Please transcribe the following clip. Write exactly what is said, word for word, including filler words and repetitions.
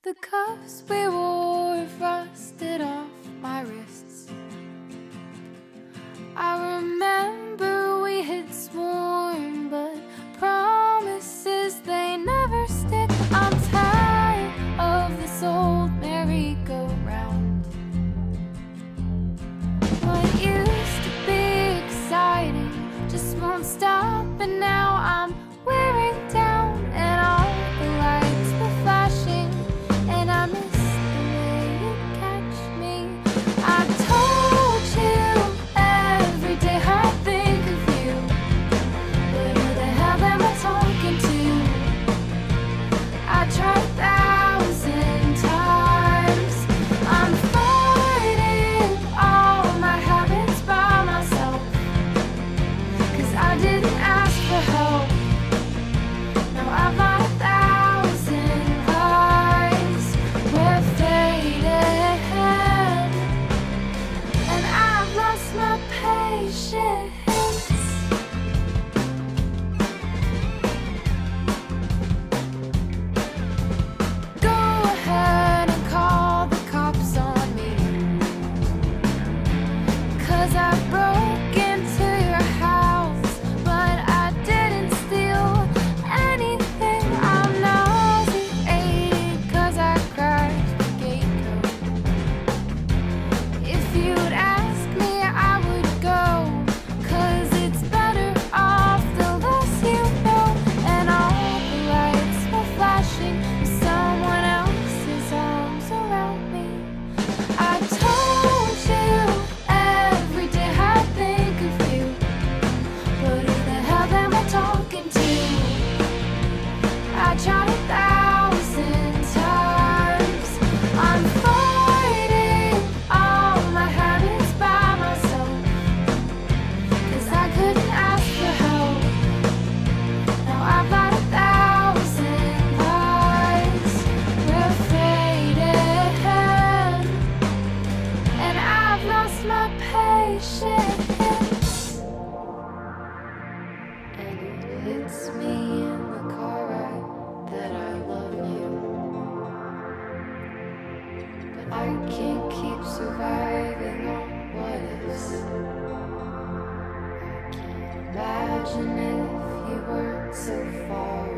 The cuffs we wore have rusted off my wrists. I remember we had sworn, but promises, they never stick. I'm tired of this old merry-go-round. What used to be exciting just won't stop, and now I'm wearing down, and all the lights were flashing, and I miss the way you catch me. I told you every day I think of you, but who the hell am I talking to? I tried a thousand times. I'm fighting all my habits by myself, 'cause I didn't ask for help. Now I've got a thousand lies. We're faded, and I've lost my patience. Go ahead and call the cops on me, 'cause I broke into your house, but I didn't steal anything. I'm nauseated 'cause I crashed the gate code. If you'd ask me, I would go, 'cause it's better off the less you know. And all the lights were flashing with someone else's arms around me. I told you every day I think of you, but who the hell am I talking to? I tried a thousand times. I'm fighting all my habits by myself, 'cause I couldn't ask for help. Now I've got a thousand lies. We're faded, and I've lost my patience. And it hits me in the car ride that I love you, but I can't keep surviving on what ifs. I can't imagine if you weren't so far